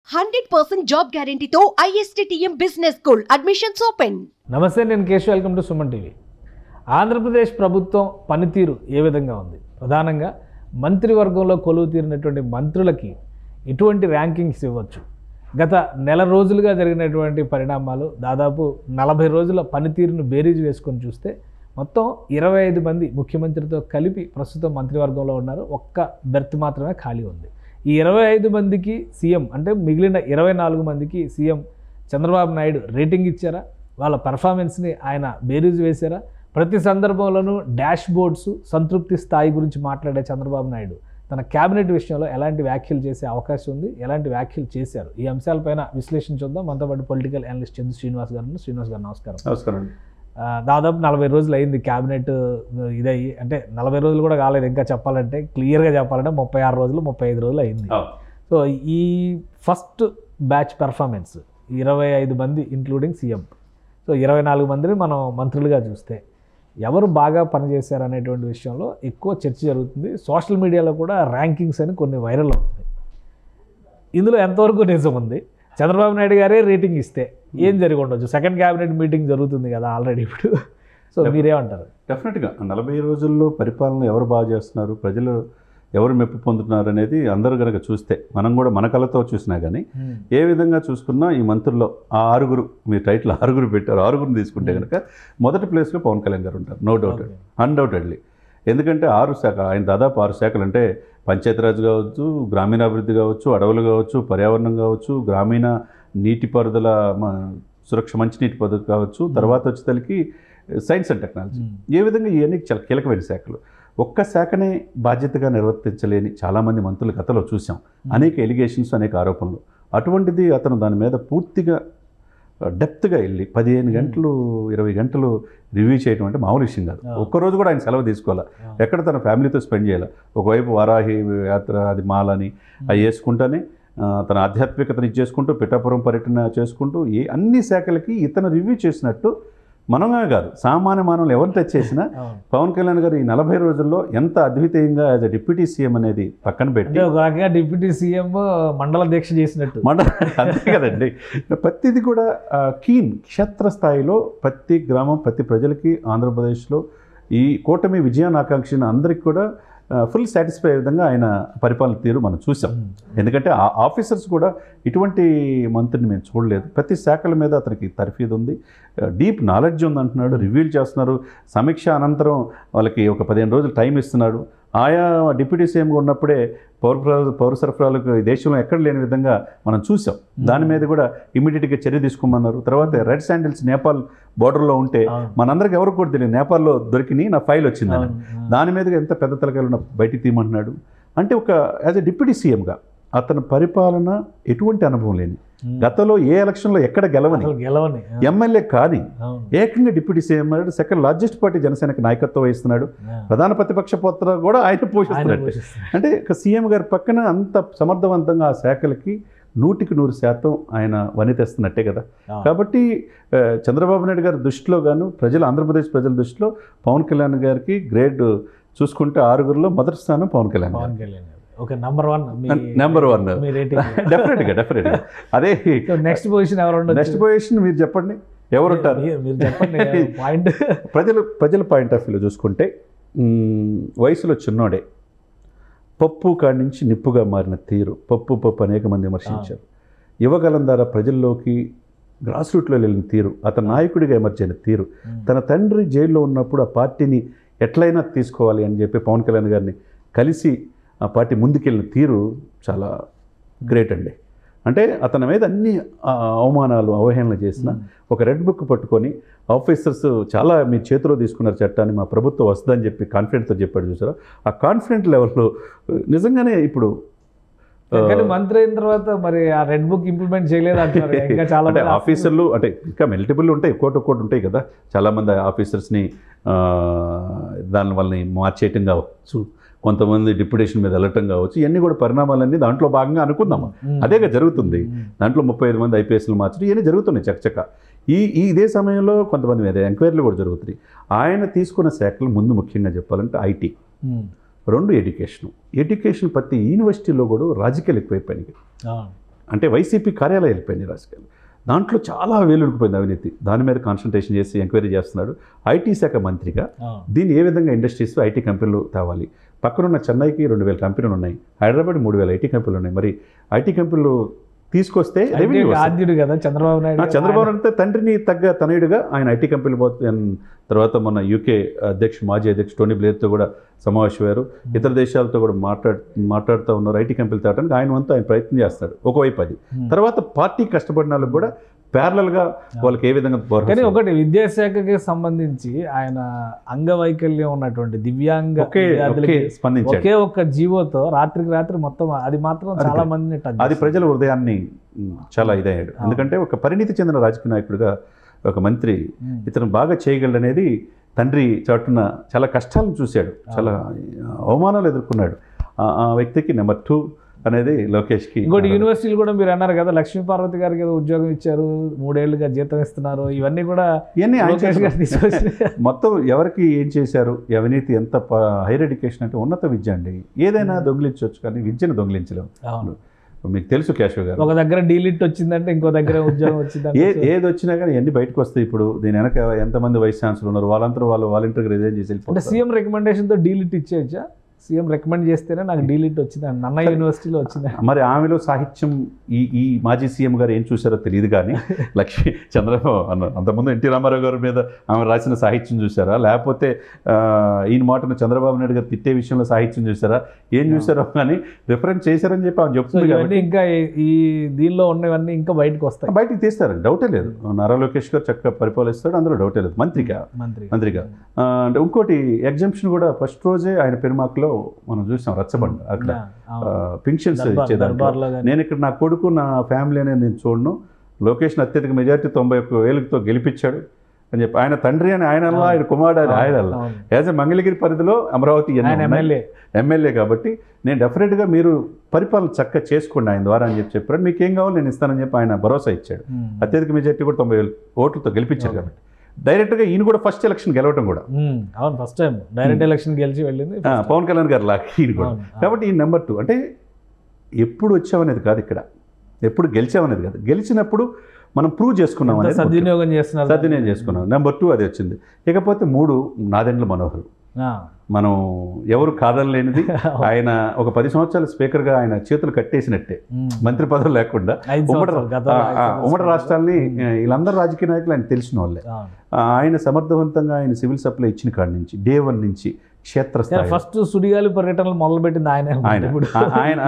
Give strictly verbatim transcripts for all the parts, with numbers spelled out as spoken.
Hundred percent job గ్యారంటీతో ISTTM business school admissions open. నమస్తే, నేను Keshav. Welcome to Suman TV. Andhra Pradesh ప్రభుత్వం పనితీరు ఏ విధంగా ఉంది? ప్రధానంగా మంత్రివర్గంలో కొలువు తీరినటువంటి మంత్రులకి ఎటువంటి ర్యాంకింగ్స్ ఇవ్వచ్చు? గత నెల రోజులుగా జరిగినటువంటి పరిణామాలు, దాదాపు నలభై రోజుల పనితీరును బేరీజు వేసుకొని చూస్తే మొత్తం ఇరవై ఐదు మంది ముఖ్యమంత్రితో కలిపి ప్రస్తుతం మంత్రివర్గంలో ఉన్నారు. ఒక్క బెర్త్ మాత్రమే ఖాళీ ఉంది. ఈ ఇరవై ఐదు మందికి సీఎం అంటే మిగిలిన ఇరవై నాలుగు మందికి సీఎం చంద్రబాబు నాయుడు రేటింగ్ ఇచ్చారా? వాళ్ళ పెర్ఫార్మెన్స్ని ఆయన బేరీజు వేశారా? ప్రతి సందర్భంలోనూ డాష్ బోర్డ్స్ సంతృప్తి స్థాయి గురించి మాట్లాడే చంద్రబాబు నాయుడు తన క్యాబినెట్ విషయంలో ఎలాంటి వ్యాఖ్యలు చేసే అవకాశం ఉంది, ఎలాంటి వ్యాఖ్యలు చేశారు? ఈ అంశాలపైన విశ్లేషణ చూద్దాం. మనతో పాటు పొలిటికల్ అనలిస్ట్ చంద్ర శ్రీనివాస్ గారు. శ్రీనివాస్ గారు నమస్కారం. నమస్కారం. దాదాపు నలభై రోజులు అయింది క్యాబినెట్ ఇదయ్యి, అంటే నలభై రోజులు కూడా కాలేదు ఇంకా చెప్పాలంటే, క్లియర్గా చెప్పాలంటే ముప్పై ఆరు రోజులు ముప్పై ఐదు రోజులు అయింది. సో ఈ ఫస్ట్ బ్యాచ్ పెర్ఫార్మెన్స్ ఇరవై ఐదు మంది ఇంక్లూడింగ్ సీఎం, సో ఇరవై నాలుగు మందిని మనం మంత్రులుగా చూస్తే ఎవరు బాగా పనిచేశారు అనేటువంటి విషయంలో ఎక్కువ చర్చ జరుగుతుంది. సోషల్ మీడియాలో కూడా ర్యాంకింగ్స్ అని కొన్ని వైరల్ అవుతుంది. ఇందులో ఎంతవరకు నిజం ఉంది? చంద్రబాబు నాయుడు గారే రేటింగ్ ఇస్తే ఏం జరిగి ఉండొచ్చు? సెకండ్ క్యాబినెట్ మీటింగ్ జరుగుతుంది కదా ఆల్రెడీ ఇప్పుడు. సో మీరేమంటారు? డెఫినెట్గా నలభై రోజుల్లో పరిపాలన ఎవరు బాగా చేస్తున్నారు, ప్రజలు ఎవరు మెప్పు పొందుతున్నారు అనేది అందరూ కనుక చూస్తే, మనం కూడా మన కళ్ళతో చూసినా కానీ ఏ విధంగా చూసుకున్నా ఈ మంత్రుల్లో ఆ ఆరుగురు, మీ టైటిల్ ఆరుగురు పెట్టారు, ఆరుగురిని తీసుకుంటే కనుక మొదటి ప్లేస్లో పవన్ కళ్యాణ్ గారు ఉంటారు. No doubt, undoubtedly. ఎందుకంటే ఆరు శాఖ ఆయన దాదాపు ఆరు శాఖలు అంటే పంచాయతీరాజ్ కావచ్చు, గ్రామీణాభివృద్ధి కావచ్చు, అడవులు కావచ్చు, పర్యావరణం కావచ్చు, గ్రామీణ నీటిపారుదల సురక్ష మంచినీటి పద్ధతి కావచ్చు, తర్వాత వచ్చేసరికి సైన్స్ అండ్ టెక్నాలజీ, ఏ విధంగా ఇవన్నీ చాలా కీలకమైన శాఖలు. ఒక్క శాఖనే బాధ్యతగా నిర్వర్తించలేని చాలామంది మంత్రుల కథలో చూసాం. అనేక ఎలిగేషన్స్, అనేక ఆరోపణలు. అటువంటిది అతను దాని మీద పూర్తిగా డెప్త్గా వెళ్ళి పదిహేను గంటలు ఇరవై గంటలు రివ్యూ చేయడం అంటే మామూలు విషయం కాదు. ఒక్కరోజు కూడా ఆయన సెలవు తీసుకోవాలి, ఎక్కడ తన ఫ్యామిలీతో స్పెండ్ చేయాలి. ఒకవైపు వారాహి యాత్ర, అది మాలని అవి వేసుకుంటానే తన ఆధ్యాత్మికతను ఇచ్చేసుకుంటూ, పిఠాపురం పర్యటన చేసుకుంటూ ఏ అన్ని శాఖలకి ఇతను రివ్యూ చేసినట్టు మనమే కాదు, సామాన్య మానవులు ఎవరు టచ్ చేసినా పవన్ కళ్యాణ్ గారు ఈ నలభై రోజుల్లో ఎంత అద్వితీయంగా యాజ్ అ డిప్యూటీ సీఎం అనేది పక్కన పెట్టి, ఒక రకంగా డిప్యూటీ సీఎం మండల దీక్ష చేసినట్టు. మండల అంతే కదండి. ప్రతిది కూడా కీన్ క్షేత్రస్థాయిలో ప్రతి గ్రామం, ప్రతి ప్రజలకి ఆంధ్రప్రదేశ్లో ఈ కూటమి విజయాన్ని ఆకాంక్షించిన అందరికీ కూడా ఫుల్ సాటిస్ఫై అయ్యే విధంగా ఆయన పరిపాలన తీరు మనం చూసాం. ఎందుకంటే ఆ ఆఫీసర్స్ కూడా ఇటువంటి మంత్రిని మేము చూడలేదు. ప్రతి శాఖల మీద అతనికి తర్ఫీదు ఉంది, డీప్ నాలెడ్జ్ ఉంది అంటున్నాడు, రివ్యూలు చేస్తున్నారు. సమీక్ష అనంతరం వాళ్ళకి ఒక పదిహేను రోజులు టైం ఇస్తున్నాడు. ఆయా డిప్యూటీ సీఎంగా ఉన్నప్పుడే పౌర పౌర సరఫరాలకు ఈ దేశంలో ఎక్కడ లేని విధంగా మనం చూసాం. దాని మీద కూడా ఇమీడియట్గా చర్య తీసుకోమన్నారు. తర్వాత రెడ్ శాండిల్స్ నేపాల్ బోర్డర్లో ఉంటే మనందరికి ఎవరికి కూడా తెలియదు, నేపాల్లో దొరికినాయి, నా ఫైల్ వచ్చిందని. దాని మీదుగా ఎంత పెద్ద తలకాయలు బయటికి తీయమంటున్నాడు. అంటే ఒక యాజ్ ఎ డిప్యూటీ సీఎంగా అతని పరిపాలన ఎటువంటి అనుభవం లేని, గతంలో ఏ ఎలక్షన్లో ఎక్కడ గెలవని గెలవని ఎమ్మెల్యే కానీ ఏకంగా డిప్యూటీ సీఎం అన్నాడు. సెకండ్ లార్జెస్ట్ పార్టీ జనసేనకి నాయకత్వం వహిస్తున్నాడు. ప్రధాన ప్రతిపక్ష పాత్ర కూడా ఆయన పోషిస్తున్నాడు. అంటే సీఎం గారి పక్కన అంత సమర్థవంతంగా ఆ శాఖలకి నూటికి నూరు శాతం ఆయన వనితేస్తున్నట్టే కదా. కాబట్టి చంద్రబాబు నాయుడు గారి దృష్టిలో గాను, ప్రజలు ఆంధ్రప్రదేశ్ ప్రజల దృష్టిలో పవన్ కళ్యాణ్ గారికి గ్రేడ్ చూసుకుంటే ఆరుగురిలో మొదటి స్థానం పవన్ కళ్యాణ్ గారు. Okay, number one number one డెఫినెట్గా డెఫినెట్గా అదే. నెక్స్ట్ పొజిషన్ ఎవరు? నెక్స్ట్ పొజిషన్ మీరు చెప్పండి, ఎవరుంటారు? మీరు చెప్పండి. పాయింట్ ప్రజలు ప్రజల పాయింట్ ఆఫ్ వ్యూలో చూసుకుంటే వయసులో చిన్నోడే పప్పు కాడి నుంచి నిప్పుగా మారిన తీరు, పప్పు పప్పు అనేక మంది విమర్శించారు. యువగలం ద్వారా ప్రజల్లోకి గ్రాస్ రూట్లో వెళ్ళిన తీరు, అతను నాయకుడిగా ఎమర్జైన తీరు, తన తండ్రి జైల్లో ఉన్నప్పుడు ఆ పార్టీని ఎట్లయినా తీసుకోవాలి అని చెప్పి పవన్ కళ్యాణ్ గారిని కలిసి ఆ పార్టీ ముందుకెళ్ళిన తీరు చాలా గ్రేట్ అండి. అంటే అతని మీద అన్ని అవమానాలు, అవహేళన చేసిన ఒక రెడ్ బుక్ పట్టుకొని ఆఫీసర్స్ చాలా మీ చేతిలో తీసుకున్నారు చట్టాన్ని, మా ప్రభుత్వం వస్తుందని చెప్పి కాన్ఫిడెంట్తో చెప్పాడు. చూసారా, ఆ కాన్ఫిడెంట్ లెవెల్లో నిజంగానే ఇప్పుడు మంత్రి అయిన తర్వాత మరి ఆ రెడ్ బుక్ ఇంప్లిమెంట్ చేయలేదు అంటారు. ఇంకా చాలా అంటే ఆఫీసర్లు అంటే ఇంకా మెల్టిబుల్ ఉంటాయి, కోటి ఒక్కోటి ఉంటాయి కదా. చాలామంది ఆఫీసర్స్ని దాని వాళ్ళని మార్చేయటం కావచ్చు, కొంతమంది డిప్యుటేషన్ మీద వెళ్ళటం కావచ్చు. ఇవన్నీ కూడా పరిణామాలన్నీ దాంట్లో భాగంగా అనుకుందాము. అదేగా జరుగుతుంది. దాంట్లో ముప్పై ఐదు మంది ఐపీఎస్లు మార్చడం ఇవన్నీ జరుగుతున్నాయి చకచక. ఈ ఈ ఇదే సమయంలో కొంతమంది మీద ఎంక్వైరీలు కూడా జరుగుతున్నాయి. ఆయన తీసుకున్న శాఖలు ముందు ముఖ్యంగా చెప్పాలంటే ఐటీ, రెండు ఎడ్యుకేషన్. ఎడ్యుకేషన్ ప్రతి యూనివర్సిటీలో కూడా రాజకీయాలు ఎక్కువైపోయినాయి. అంటే వైసీపీ కార్యాలయాలు వెళ్ళిపోయింది రాజకీయాలు. దాంట్లో చాలా వేలుడికిపోయింది అవినీతి. దాని మీద కాన్సన్ట్రేషన్ చేసి ఎంక్వైరీ చేస్తున్నాడు. ఐటీ శాఖ మంత్రిగా దీన్ని ఏ విధంగా ఇండస్ట్రీస్ ఐటీ కంపెనీలు తేవాలి. పక్కనున్న చెన్నైకి రెండు వేల కంపెనీలు ఉన్నాయి, హైదరాబాద్ మూడు వేల ఐటీ కంపెనీలు ఉన్నాయి. మరి ఐటీ కంపెనీలు తీసుకొస్తే రెవెన్యూ ఆద్యుడు కదా చంద్రబాబు నాయుడు. చంద్రబాబు నాయుడు తండ్రిని తగ్గ తనయుడుగా ఆయన ఐటీ కంపెనీలు పోతే తర్వాత మొన్న యూకే అధ్యక్షుడు మాజీ అధ్యక్షుడు టోనీ బ్లేర్తో కూడా సమావేశమయ్యారు. ఇతర దేశాలతో కూడా మాట్లాడు మాట్లాడుతూ ఉన్నారు. ఐటీ కంపెనీలు తేవడానికి ఆయన వంతు ఆయన ప్రయత్నం చేస్తాడు ఒకవైపు. అది తర్వాత పార్టీ కష్టపడిన వాళ్ళకి కూడా ప్యారలల్గా వాళ్ళకి ఏ విధంగా. కానీ ఒకటి విద్యాశాఖకి సంబంధించి ఆయన అంగవైకల్యం ఉన్నటువంటి దివ్యాంగ స్పందించారు. ఒకే ఒక్క జీవోతో రాత్రికి రాత్రి మొత్తం అది మాత్రం చాలా మందిని అది ప్రజల హృదయాన్ని చాలా ఇదయ్యాడు. ఎందుకంటే ఒక పరిణితి చెందిన రాజకీయ నాయకుడిగా ఒక మంత్రి ఇతను బాగా చేయగలడనేది తండ్రి చాటున చాలా కష్టాలను చూశాడు, చాలా అవమానాలు ఎదుర్కొన్నాడు. ఆ వ్యక్తికి నెంబర్ టూ అనేది లోకేష్కి. ఇంకోటి యూనివర్సిటీలు కూడా మీరు అన్నారు కదా, లక్ష్మీ పార్వతి గారికి ఏదో ఉద్యోగం ఇచ్చారు, మూడేళ్లుగా జీతం ఇస్తున్నారు, ఇవన్నీ కూడా మొత్తం ఎవరికి ఏం చేశారు, అవినీతి ఎంత హైయర్ ఎడ్యుకేషన్ అంటే ఉన్నత విద్య అండి. ఏదైనా దొంగిలించవచ్చు కానీ విద్యను దొంగిలించలేము. మీకు తెలుసు కేశవ్ గారు, ఒక దగ్గర డీలిట్ వచ్చిందంటే ఇంకో దగ్గర ఉద్యోగం వచ్చిందంటే ఏ ఏది వచ్చినా కానీ ఎన్ని బయటకు వస్తాయి. ఇప్పుడు దీని వెనక ఎంతమంది వైస్ ఛాన్సలర్ ఉన్నారు, వాళ్ళంతా వాళ్ళు వాలంటీర్గా రిజైన్ చేసి అంటే సీఎం రికమెండేషన్తో డీలిట్ ఇచ్చేయచ్చా? సీఎం రికమెండ్ చేస్తేనే నాకు డీలిట్ వచ్చింది, నన్న యూనివర్సిటీలో వచ్చింది. మరి ఆమెలో సాహిత్యం ఈ ఈ మాజీ సీఎం గారు ఏం చూసారో తెలియదు కానీ లక్ష్మీ చంద్రబాబు అన్న అంతకుముందు ఎన్టీ రామారావు గారి మీద ఆమె రాసిన సాహిత్యం చూసారా, లేకపోతే ఈయన మాటను చంద్రబాబు నాయుడు గారు తిట్టే విషయంలో సాహిత్యం చూసారా, ఏం చూసారో కానీ రిఫరెన్స్ చేశారని చెప్పి ఆమె చెప్తుంది. కాబట్టి ఇంకా ఈ దీనిలో ఉన్నవన్నీ ఇంకా బయటకు వస్తాయి, బయటకు తీస్తారని డౌటే లేదు. నారా లోకేష్ గారు చక్కగా పరిపాలిస్తాడు, అందులో డౌటే లేదు. మంత్రిగా మంత్రిగా అంటే ఇంకోటి ఎగ్జామ్షన్ కూడా ఫస్ట్ రోజే ఆయన పెరుమాకులో మనం చూసాం రచ్చబండ. అక్కడ పింఛన్స్ ఇచ్చేదాన్ని నేను ఇక్కడ నా కొడుకు నా ఫ్యామిలీ అనేది నేను చూడను, లోకేష్ని అత్యధిక మెజార్టీ తొంభై ఒక్క వేలతో గెలిపించాడు అని చెప్పి ఆయన తండ్రి అని ఆయన ఆయన కుమారుడు అని ఆయన యాజ్ ఎ మంగళగిరి పరిధిలో అమరావతి ఎమ్మెల్యే ఎమ్మెల్యే కాబట్టి నేను డెఫినెట్గా మీరు పరిపాలన చక్కగా చేసుకోండి ఆయన ద్వారా అని చెప్పి చెప్పారు. మీకు ఏం కావాలో నేను ఇస్తానని చెప్పి ఆయన భరోసా ఇచ్చాడు. అత్యధిక మెజార్టీ కూడా తొంభై వేలు ఓట్లతో గెలిపించారు కాబట్టి డైరెక్ట్గా ఈయన కూడా ఫస్ట్ ఎలక్షన్ గెలవటం కూడా అవును ఫస్ట్ టైం డైరెక్ట్ ఎలక్షన్ గెలిచి వెళ్ళింది పవన్ కళ్యాణ్ గారు లాగా ఈయన కూడా. కాబట్టి ఈ నెంబర్ టూ అంటే ఎప్పుడు వచ్చామనేది కాదు, ఇక్కడ ఎప్పుడు గెలిచామనేది కాదు, గెలిచినప్పుడు మనం ప్రూవ్ చేసుకున్నాం అనేది సద్వినియోగం చేస్తున్నారు, సద్వినియోగం చేసుకున్నాం. నెంబర్ టూ అది వచ్చింది. ఇకపోతే మూడు నాదెండ్ల మనోహర్, మనం ఎవరు కాదనలేనిది. ఆయన ఒక పది సంవత్సరాల స్పీకర్గా ఆయన చేతులు కట్టేసినట్టే, మంత్రి పదవి లేకుండా ఉమ్మడి ఉమ్మడి రాష్ట్రాల్ని వీళ్ళందరూ రాజకీయ నాయకులు ఆయన తెలిసిన వాళ్ళే. ఆయన సమర్థవంతంగా ఆయన సివిల్ సప్లై ఇచ్చిన కాడి నుంచి డే వన్ నుంచి క్షేత్రస్థాయి ఫస్ట్ సుడిగాలి పర్యటనలు మొదలుపెట్టింది ఆయన ఆయన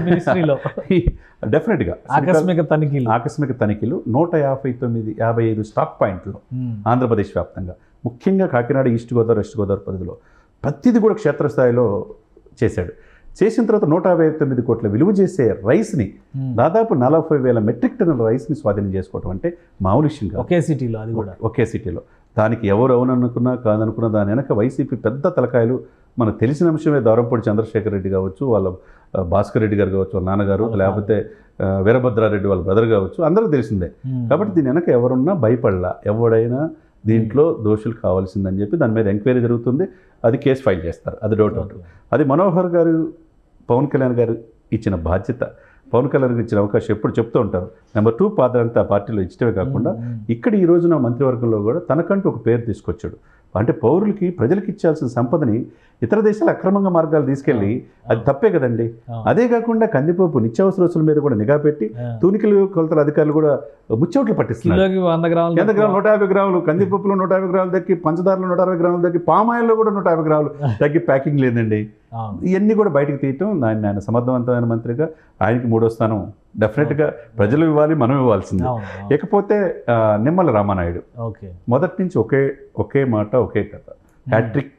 డెఫినెట్గా ఆకస్మిక తనిఖీలు ఆకస్మిక తనిఖీలు నూట యాభై తొమ్మిది యాభై ఐదు స్టాక్ పాయింట్లు ఆంధ్రప్రదేశ్ వ్యాప్తంగా, ముఖ్యంగా కాకినాడ ఈస్ట్ గోదావరి వెస్ట్ గోదావరి పరిధిలో ప్రతిదీ కూడా క్షేత్రస్థాయిలో చేశాడు. చేసిన తర్వాత నూట యాభై తొమ్మిది కోట్ల విలువ చేసే రైస్ని దాదాపు నలభై వేల మెట్రిక్ టన్నుల రైస్ని స్వాధీనం చేసుకోవటం అంటే మామూలు విషయం కాదు. ఒకే సిటీలో అది కూడా ఒకే సిటీలో దానికి ఎవరు అవుననుకున్నా కాదనుకున్నా దాని వెనక వైసీపీ పెద్ద తలకాయలు మనకు తెలిసిన అంశమే. దౌరంపూడి చంద్రశేఖర్ రెడ్డి కావచ్చు, వాళ్ళ భాస్కర్ రెడ్డి గారు కావచ్చు, వాళ్ళ నాన్నగారు, లేకపోతే వీరభద్రారెడ్డి వాళ్ళ బ్రదర్ కావచ్చు, అందరూ తెలిసిందే. కాబట్టి దీని వెనక ఎవరున్నా భయపడలా, ఎవడైనా దీంట్లో దోషులు కావాల్సిందని చెప్పి దాని మీద ఎంక్వైరీ జరుగుతుంది. అది కేసు ఫైల్ చేస్తారు, అది డౌట్ అవుట్. అది మనోహర్ గారు పవన్ కళ్యాణ్ గారు ఇచ్చిన బాధ్యత, పవన్ కళ్యాణ్ గారు ఇచ్చిన అవకాశం ఎప్పుడు చెప్తూ ఉంటారు. నెంబర్ టూ పాత్ర అంతా పార్టీలో ఇచ్చటమే కాకుండా ఇక్కడ ఈ రోజున మంత్రివర్గంలో కూడా తనకంటూ ఒక పేరు తీసుకొచ్చాడు. అంటే పౌరులకి ప్రజలకు ఇచ్చాల్సిన సంపదని ఇతర దేశాలు అక్రమంగా మార్గాలు తీసుకెళ్ళి అది తప్పే కదండి. అదే కాకుండా కందిపప్పు నిత్యావసర వస్తువుల మీద కూడా నిఘా పెట్టి తూనికలు కొలతల అధికారులు కూడా ముచ్చోట్లు పట్టిస్తున్నారు. వంద గ్రాములు నూట యాభై గ్రాములు కందిపప్పులో నూట యాభై గ్రాములు తగ్గి, పంచదారలో నూట అరవై గ్రాములు తగ్గి, పామాయిల్లో కూడా నూట యాభై గ్రాములు తగ్గి ప్యాకింగ్ లేదండి. ఇవన్నీ కూడా బయటకు తీయటం ఆయన ఆయన సమర్థవంతమైన మంత్రిగా ఆయనకి మూడో స్థానం డెఫినెట్గా ప్రజలు ఇవ్వాలి, మనం ఇవ్వాల్సింది. ఇకపోతే నిమ్మల రామానాయుడు మొదటి నుంచి ఒకే ఒకే మాట ఒకే కథ, hat-trick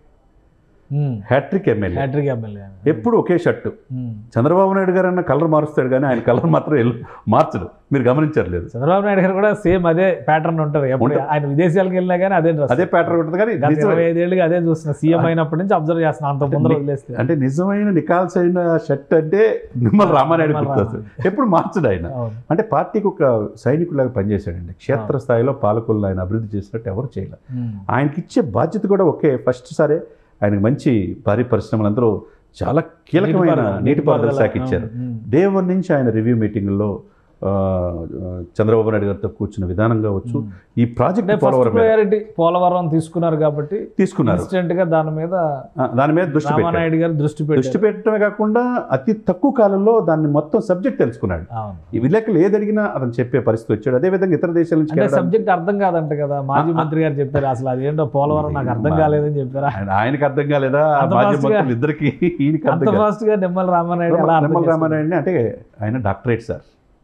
hat-trick MLA hat-trick MLA ఎప్పుడు ఒకే షర్టు. చంద్రబాబు నాయుడు గారు అన్న కలర్ మారుస్తాడు కానీ ఆయన కలర్ మాత్రం మార్చడు, మీరు గమనించలేదు. చంద్రబాబు నాయుడు గారు కూడా సేమ్ అదే ప్యాటర్న్ ఉంటారు, ఆయన విదేశాలకు వెళ్ళినా కానీ అదే అదే ప్యాటర్న్ ఉంటుంది. కానీ ఇరవై ఐదేళ్ళుగా అదే చూస్తున్నా, సీఎం అయినప్పటి నుంచి అబ్జర్వ్ చేస్తున్నా. అంత ముందర వదిలేస్తే అంటే నిజమైన నికాల్స్ అయిన షర్ట్ అంటే నిమ్మల రామానాయుడు గుర్తొస్తుంది, ఎప్పుడు మార్చడు ఆయన. అంటే పార్టీకి ఒక సైనికులాగా పనిచేశాడండి. క్షేత్రస్థాయిలో పాలకులను ఆయన అభివృద్ధి చేసినట్టు ఎవరు చేయలేదు. ఆయనకి ఇచ్చే బాధ్యత కూడా ఒకే. ఫస్ట్ సరే ఆయనకు మంచి భారీ పరిశ్రమలందరూ చాలా కీలకమైన నీటిపారుదల శాఖ ఇచ్చారు. డే వన్ నుంచి ఆయన రివ్యూ మీటింగ్లో ఆ, చంద్రబాబు నాయుడు గారితో కూర్చున్న విధానం కావచ్చు, ఈ ప్రాజెక్ట్ పోలవరం మీద ప్రయారిటీ పోలవరం తీసుకున్నారు కాబట్టి తీసుకున్నారు. ఇన్స్టెంట్ గా దాని మీద ఆ, దాని మీద దృష్టి పెట్టాడు. రామానాయుడు గారు దృష్టి పెట్టారు. దృష్టి పెట్టడమే కాకుండా అతి తక్కువ కాలంలో దాన్ని మొత్తం సబ్జెక్ట్ తెలుసుకున్నాడు. అవును. ఈ విలేకరులు ఏది అడిగినా అతను చెప్పే పరిస్థితి వచ్చాడు. అదేవిధంగా ఇతర దేశాల నుంచి అంటే కేరళ- సబ్జెక్ట్ అర్థం కాదంట కదా, మాజీ మంత్రి గారు చెప్పారు. అసలు అదేంటో పోలవరం నాకు అర్థం కాలేదని చెప్పారా? ఆయన- ఆయనకి అర్థం కాలేదా, అంత మాజీ fast గా- మంత్రులు ఇద్దరికి ఈయనకి అంత అర్థం కాలేదు. ఫాస్ట్ గా నిమ్మల రామానాయుడు ఎలా అర్థం నిమ్మల చేసుకున్నారు? రామానాయుడిని అంటే ఆయన డాక్టరేట్ సార్,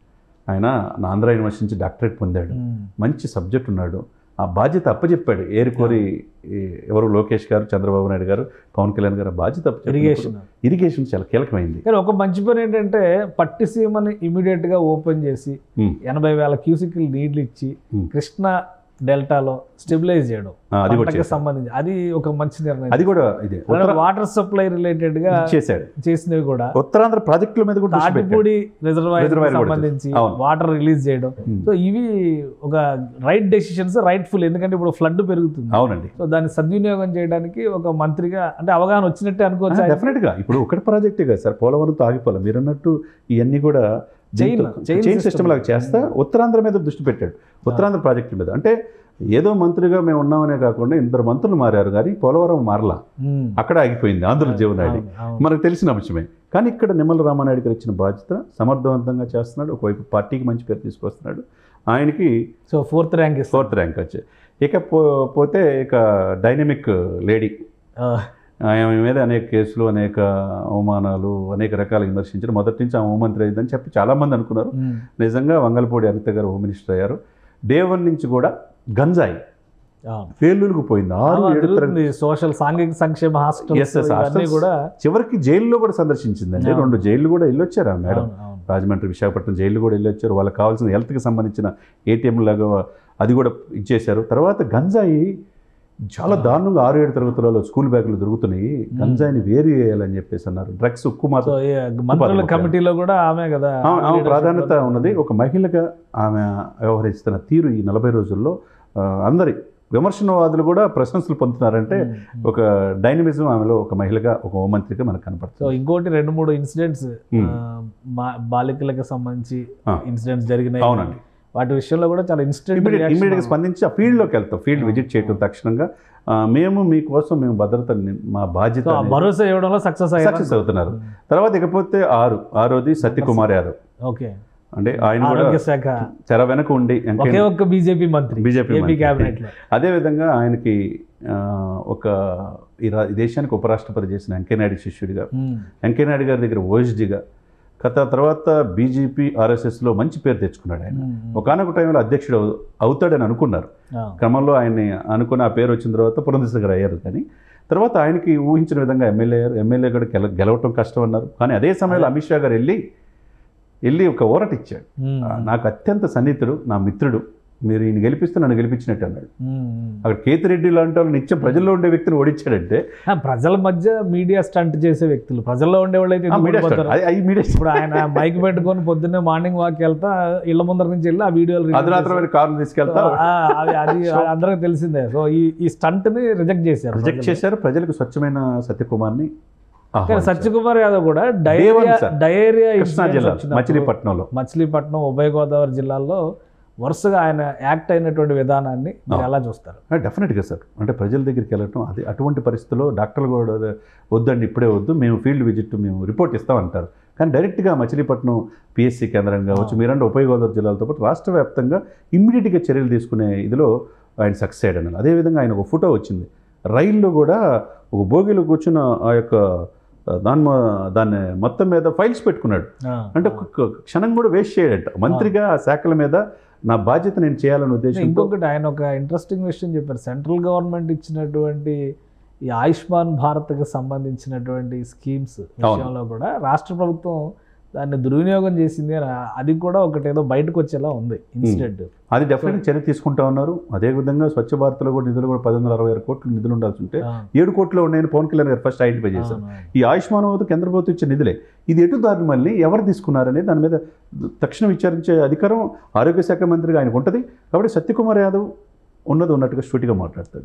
ఆయన నా ఆంధ్ర యూనివర్సిటీ నుంచి డాక్టరేట్ పొందాడు. ఉమ్. మంచి సబ్జెక్ట్ ఉన్నాడు. ఆ బాధ్యత అప్పచెప్పాడు. ఏరుకోరి ఈ ఎవరు లోకేష్ గారు, చంద్రబాబు నాయుడు గారు, పవన్ కళ్యాణ్ గారు ఆ బాధ్యత అప్పచెప్పినప్పుడు ఇరిగేషన్ ఇరిగేషన్ చాలా కీలకమైంది. కానీ ఒక మంచి పని ఏంటంటే పట్టిసీమని ఇమీడియట్ గా ఓపెన్ చేసి ఉమ్, ఎనభై వేల క్యూసిక్లు నీళ్లు ఇచ్చి ఉమ్. కృష్ణా డెల్టాలో స్టెబిలైజ్ చేయడం, ఆ, అది కూడా పంటకి చేశాడు. సంబంధించి అది ఒక మంచి నిర్ణయం. అది కూడా ఇదే ఉత్తర- వాటర్ సప్లై రిలేటెడ్ గా చేశాడు. చేసినవి కూడా ఉత్తరాంధ్ర ప్రాజెక్టుల మీద కూడా దృష్టి పెట్టాడు. తాటిపూడి రిజర్వాయర్ రిజర్వాయర్ కూడా సంబంధించి అవును. వాటర్ రిలీజ్ చేయడం, ఉమ్. సో ఇవి ఒక రైట్ డెసిషన్స్, రైట్ఫుల్. ఎందుకంటే ఇప్పుడు ఫ్లడ్ పెరుగుతుంది, అవునండి. సో దాన్ని సద్వినియోగం చేయడానికి ఒక మంత్రిగా అంటే అవగాహన వచ్చినట్టే అనుకోవచ్చు. ఆయన. డెఫినెట్ గా ఇప్పుడు ఒకటి ప్రాజెక్టే కదా సార్, పోలవరంతో ఆగిపోలే. మీరు అన్నట్టు ఇవన్నీ కూడా Chain- chain chain system. System లాగా చేస్తా ఉత్తరాంధ్ర మీద దృష్టి పెట్టాడు. ఉత్తరాంధ్ర ప్రాజెక్టుల మీద అంటే ఏదో మంత్రిగా మేము ఉన్నామనే కాకుండా ఇద్దరు మంత్రులు మారారు కానీ పోలవరం మారలా, ఉమ్. అక్కడ ఆగిపోయింది ఆంధ్ర జీవనాడి. అవును, అవును. మనకు తెలిసిన అంశమే. కానీ ఇక్కడ నిమ్మల రామానాయుడు గారు ఇచ్చిన బాధ్యత సమర్థవంతంగా చేస్తున్నాడు. ఒకవైపు పార్టీకి మంచి పేరు తీసుకొస్తున్నాడు. ఆయనకి సో ఫోర్త్ ర్యాంక్ ఇస్తారు. ఫోర్త్ ర్యాంక్ వచ్చాయి. ఇక పో పోతే ఇక డైనమిక్ లేడీ, ఆ, ఆమె మీద అనేక కేసులు, అనేక అవమానాలు, అనేక రకాల విమర్శించారు. మొదటి నుంచి ఆమె హోంమంత్రి అయిందని చెప్పి చాలామంది అనుకున్నారు. ఉమ్. నిజంగా వంగలపూడి అనిత గారు హోమ్ మినిస్టర్ అయ్యారు. డే వన్ నుంచి కూడా గంజాయి అవును. పేలులకు పోయింది. ఆరు ఆ, ఏడు తరగతి తిరుగుతుంది. సోషల్ సాంఘిక సంక్షేమ హాస్టల్ Yes, yes, hostels. కూడా చివరికి జైల్లో కూడా సందర్శించిందండి. అవును. రెండు జైళ్ళు కూడా వెళ్ళొచ్చారు ఆ మేడం. అవును, అవును. రాజమండ్రి, విశాఖపట్నం జైలు కూడా వెళ్ళొచ్చారు. వాళ్ళకి కావాల్సిన హెల్త్కి సంబంధించిన ఏటీఎం లాగా అది కూడా ఇచ్చేశారు. తర్వాత గంజాయి చాలా దారుణంగా ఆరు ఏడు తరగతులలో స్కూల్ బ్యాగులు దొరుకుతున్నాయి. గంజాయిని వేరు చేయాలని చెప్పేసి అన్నారు. డ్రగ్స్ ఉక్కు సో మాత్రం ఈ మంత్రుల కమిటీలో కూడా ఆమె కదా ఆమె ఆమె ప్రాధాన్యత ఉన్నది. ఒక మహిళగా ఆమె వ్యవహరిస్తున్న తీరు ఈ నలభై రోజుల్లో ఆ, అందరి విమర్శనవాదులు కూడా ప్రశంసలు పొందుతున్నారంటే ఒక డైనమిజం ఆమెలో ఒక మహిళగా, ఒక హోంమంత్రిగా మనకు సో కనపడుతుంది. ఇంకోటి రెండు మూడు ఇన్సిడెంట్స్ Hmm. బాలికలకు సంబంధించి Ah. ఇన్సిడెంట్స్ జరిగినాయి. అవునండి. వాటి విషయంలో కూడా చాలా ఇన్స్టెంట్ ఇమీడియట్ ఇమీడియట్గా స్పందించి ఆ ఫీల్డ్లోకి వెళ్తాం. ఫీల్డ్ విజిట్ చేయటం తక్షణంగా ఆ, మేము మీకోసం మేము భద్రత మా బాధ్యత అనేది భరోసా ఇవ్వడంలో సక్సెస్ అయ్యారు. సక్సెస్ అవుతున్నారు. తర్వాత ఇకపోతే ఆరు ఆరోది సత్యకుమార్ యాదవ్. ఓకే. అంటే ఆయన కూడా ఆరోగ్య శాఖ తెర వెనక ఉండి ఒకే ఒక్క బీజేపీ మంత్రి బీజేపీ ఏపీ మంత్రి. క్యాబినెట్ లో. అదేవిధంగా ఆయనకి ఆ, ఒక ఈ రా- ఈ దేశానికి ఉపరాష్ట్రపతి చేసిన వెంకయ్యనాయుడు శిష్యుడిగా, Hmm. వెంకయ్యనాయుడు గారి దగ్గర ఓఎస్డీగా, కథ తర్వాత బీజేపీ ఆర్ఎస్ఎస్లో మంచి పేరు తెచ్చుకున్నాడు ఆయన. Hmm. ఒకనొక టైంలో అధ్యక్షుడు అవు- అవుతాడని అనుకున్నారు. Ah. క్రమంలో ఆయన్ని అనుకున్న ఆ పేరు వచ్చిన తర్వాత పురంధేశ్వరి గారు అయ్యారు. కానీ తర్వాత ఆయనకి ఊహించిన విధంగా ఎమ్మెల్యే అయ్యారు. ఎమ్మెల్యే కూడా గెల గెలవటం కష్టం అన్నారు. కానీ అదే సమయంలో అమిత్ షా గారు వెళ్ళి వెళ్ళి ఒక ఊరట ఇచ్చాడు. Hmm. ఆ, నాకు అత్యంత సన్నిహితుడు, నా మిత్రుడు, మీరు ఈయన గెలిపిస్తే నన్ను గెలిపించినట్టు అన్నాడు. Hmm. అక్కడ కేతిరెడ్డి లాంటి వాళ్ళు నిత్యం ప్రజల్లో ఉండే వ్యక్తిని ఓడించాడంటే ఆ, ప్రజల మధ్య మీడియా స్టంట్ చేసే వ్యక్తులు, ప్రజల్లో ఉండేవాళ్ళు అయితే ఆ ఎందుకు మీడియా ఓడిపోతారు? స్టార్, అది- అది మీడియా స్టార్. ఇప్పుడు ఆయన మైక్ పెట్టుకొని పొద్దున్నే మార్నింగ్ వాక్ వెళ్తా ఇళ్ల ముందర నుంచి వెళ్ళి ఆ వీడియోలు release అధునాతనమైన కార్లు తీసుకెళ్తా చేస్తారు. ఆ, అది అది అందరికి తెలిసిందే. సో ఈ ఈ స్టంట్ ని రిజెక్ట్ చేశారు రిజెక్ట్ ప్రజలు. చేశారు. ప్రజలకు స్వచ్ఛమైన సత్యకుమార్ని కానీ ఆహ్వానించారు. సత్యకుమార్ యాదవ్ కూడా Day one, diarrhoea sir. Diarrhoea Krishna incidents జిల్లా వచ్చినప్పుడు మచిలీపట్నంలో మచిలీపట్నం, ఉభయ గోదావరి జిల్లాల్లో వరుసగా ఆయన యాక్ట్ అయినటువంటి విధానాన్ని మీరు ఎలా చూస్తారు? డెఫినెట్గా సార్. అంటే ప్రజల దగ్గరికి వెళ్ళటం, అది అటువంటి పరిస్థితుల్లో డాక్టర్లు కూడా వద్దండి, ఇప్పుడే వద్దు, మేము ఫీల్డ్ విజిట్ మేము రిపోర్ట్ ఇస్తామంటారు. కానీ డైరెక్ట్గా మచిలీపట్నం పిఎస్సి కేంద్రం కావచ్చు, మీరంటే ఉభయ గోదావరి జిల్లాలతో పాటు రాష్ట్ర వ్యాప్తంగా ఇమ్మీడియట్గా చర్యలు తీసుకునే ఇదిలో ఆయన సక్సెస్ అయ్యాడు. అదేవిధంగా ఆయన ఒక ఫోటో వచ్చింది. రైల్లో కూడా ఒక బోగిలో కూర్చున్న ఆ యొక్క దాని దాన్ని మొత్తం మీద ఫైల్స్ పెట్టుకున్నాడు. ఆ, అంటే ఒక్క క్షణం కూడా వేస్ట్ చేయడంట. మంత్రిగా ఆ శాఖల మీద నా బాధ్యత నేను చేయాలనే ఉద్దేశంతో. ఇంకొకటి ఆయన ఒక ఇంట్రెస్టింగ్ విషయం చెప్పారు. సెంట్రల్ గవర్నమెంట్ ఇచ్చినటువంటి ఈ ఆయుష్మాన్ భారత్కి సంబంధించినటువంటి స్కీమ్స్ విషయంలో కూడా రాష్ట్ర ప్రభుత్వం దాన్ని దుర్వినియోగం చేసింది అని, అది కూడా ఒకటి ఏదో బయటకు వచ్చేలా ఉంది ఇన్సిడెంట్. అది డెఫినెట్గా చర్య తీసుకుంటా ఉన్నారు. అదేవిధంగా స్వచ్ఛ భారత్లో కూడా నిధులు కూడా పది వందల అరవై ఆరు కోట్లు నిధులు ఉండాల్సి ఉంటే ఏడు కోట్లు ఉన్నాయని పవన్ కళ్యాణ్ గారు ఫస్ట్ ఐడెంటిఫై చేశారు. ఈ ఆయుష్మాన్ భారత్ కేంద్ర ప్రభుత్వం ఇచ్చే నిధులే. ఇది ఎటు దారి మళ్ళీ ఎవరు తీసుకున్నారని దాని మీద తక్షణం విచారించే అధికారం ఆరోగ్య శాఖ మంత్రిగా ఆయనకు ఉంటుంది. కాబట్టి సత్యకుమార్ యాదవ్ ఉన్నది ఉన్నట్టుగా స్టూటిగా మాట్లాడతాడు.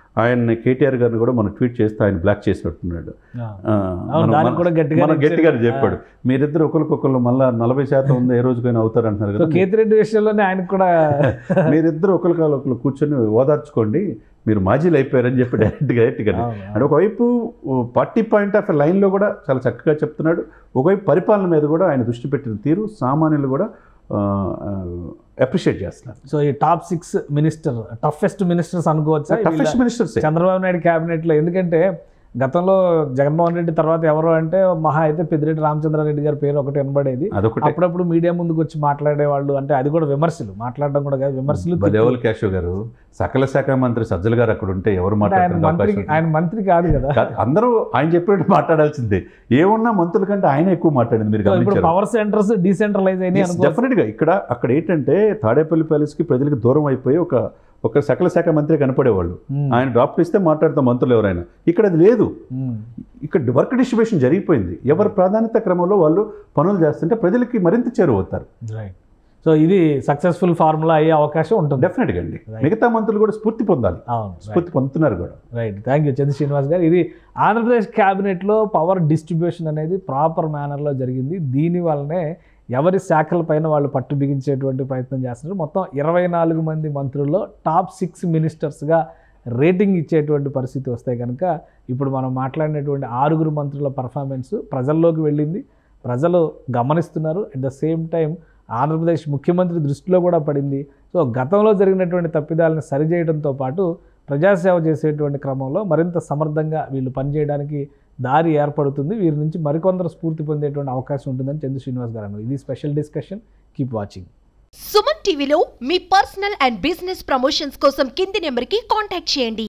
ఆయన్ని కేటీఆర్ గారిని కూడా మనం ట్వీట్ చేస్తే ఆయన బ్లాక్ చేసినట్టున్నాడు. ఆ, మనం గట్టిగానే చెప్పాడు, మీరిద్దరు ఒకరికొకరు మళ్ళీ నలభై శాతం ఉంది ఏ రోజుకైనా అవుతారు అంటున్నారు కదా. కేతిరెడ్డి విషయంలోనే ఆయన కూడా మీరిద్దరు ఒకరికాలు ఒకరు కూర్చొని ఓదార్చుకోండి, మీరు మాజీలు అయిపోయారని చెప్పి డైరెక్ట్గా డైరెక్ట్గా అంటే ఒకవైపు పార్టీ పాయింట్ ఆఫ్ లైన్లో కూడా చాలా చక్కగా చెప్తున్నాడు, ఒకవైపు పరిపాలన మీద కూడా ఆయన దృష్టి పెట్టిన తీరు సామాన్యులు కూడా అప్రిషియేట్ చేస్తున్నారు. సో ఈ top six minister toughest ministers అనుకోవచ్చా టఫెస్ట్ మినిస్టర్స్ చంద్రబాబు నాయుడు క్యాబినెట్లో? ఎందుకంటే గతంలో జగన్మోహన్ రెడ్డి తర్వాత ఎవరు అంటే మహా అయితే పెద్దిరెడ్డి రామచంద్రారెడ్డి గారి పేరు ఒకటి వినబడేది. అప్పుడప్పుడు మీడియా ముందుకు వచ్చి మాట్లాడేవాళ్ళు, అంటే అది కూడా విమర్శలు, మాట్లాడడం కూడా కాదు విమర్శలు. బలేవల్ కేశవ్ గారు, సకల శాఖ మంత్రి సజ్జల గారు అక్కడ ఉంటే ఎవరు మాట్లాడారు? ఆయన మంత్రి కాదు కదా, అందరూ ఆయన చెప్పినట్టు మాట్లాడాల్సిందే. ఏమున్నా మంత్రుల కంటే ఆయన ఎక్కువ మాట్లాడింది మీరు గమనించారు. పవర్ సెంటర్స్ డీసెంట్రలైజ్ అయినాయి డెఫినెట్గా. ఇక్కడ అక్కడ ఏంటంటే తాడేపల్లి ప్యాలెస్కి ప్రజలకు దూరం అయిపోయి ఒక ఒక సకల శాఖ మంత్రి కనపడేవాళ్ళు, ఆయన డ్రాప్ ఇస్తే మాట్లాడతాం మంత్రులు ఎవరైనా. ఇక్కడ అది లేదు, ఇక్కడ వర్క్ డిస్ట్రిబ్యూషన్ జరిగిపోయింది. ఎవరి ప్రాధాన్యత క్రమంలో వాళ్ళు పనులు చేస్తుంటే ప్రజలకి మరింత చేరువవుతారు. సో ఇది సక్సెస్ఫుల్ ఫార్ములా అయ్యే అవకాశం ఉంటుంది డెఫినెట్గా అండి. మిగతా మంత్రులు కూడా స్ఫూర్తి పొందాలి, స్ఫూర్తి పొందుతున్నారు కూడా. Right, thank you Chandra Srinivas garu. ఇది ఆంధ్రప్రదేశ్ క్యాబినెట్లో పవర్ డిస్ట్రిబ్యూషన్ అనేది ప్రాపర్ మేనర్లో జరిగింది. దీని వల్లనే ఎవరి శాఖల పైన వాళ్ళు పట్టు బిగించేటువంటి ప్రయత్నం చేస్తున్నారు. మొత్తం ఇరవై నాలుగు మంది మంత్రుల్లో టాప్ సిక్స్ మినిస్టర్స్గా రేటింగ్ ఇచ్చేటువంటి పరిస్థితి వస్తే కనుక ఇప్పుడు మనం మాట్లాడినటువంటి ఆరుగురు మంత్రుల పర్ఫార్మెన్స్ ప్రజల్లోకి వెళ్ళింది, ప్రజలు గమనిస్తున్నారు. At the same time Andhra Pradesh ముఖ్యమంత్రి దృష్టిలో కూడా పడింది. సో గతంలో జరిగినటువంటి తప్పిదాలను సరిచేయడంతో పాటు ప్రజాసేవ చేసేటువంటి క్రమంలో మరింత సమర్థంగా వీళ్ళు పనిచేయడానికి దారి ఏర్పడుతుంది. వీరి నుంచి మరికొందరు స్ఫూర్తి పొందేటువంటి అవకాశం ఉంటుందని చంద్ర శ్రీనివాస్ గారు అన్నారు. ఇది special discussion. Keep watching. Suman టీవీలో మీ పర్సనల్ అండ్ బిజినెస్ ప్రమోషన్స్ కోసం కింది నెంబర్కి కాంటాక్ట్ చేయండి.